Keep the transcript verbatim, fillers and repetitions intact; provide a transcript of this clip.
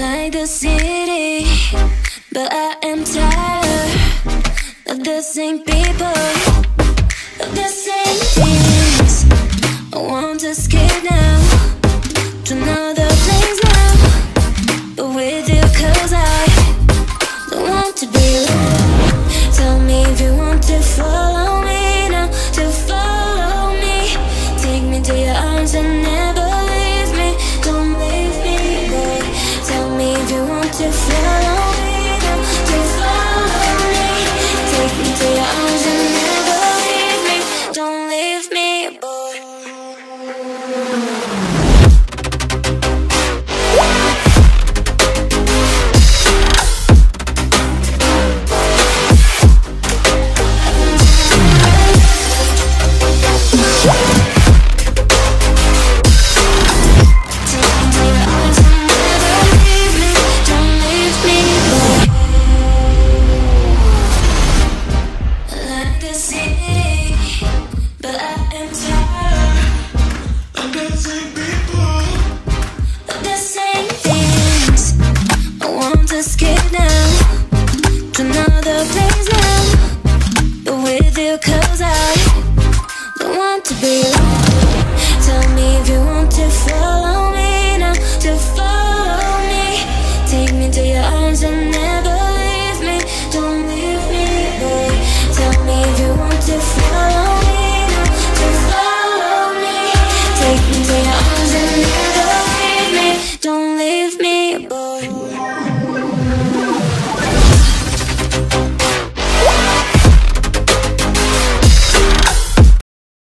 like the city, but I am tired of the same people, of the same things. I want to escape now to another place now, but with you, cause I don't want to be alone. Tell me if you want to follow me now, to follow me. Take me to your arms and never leave me. Don't leave me, boy. Tell me if you want to follow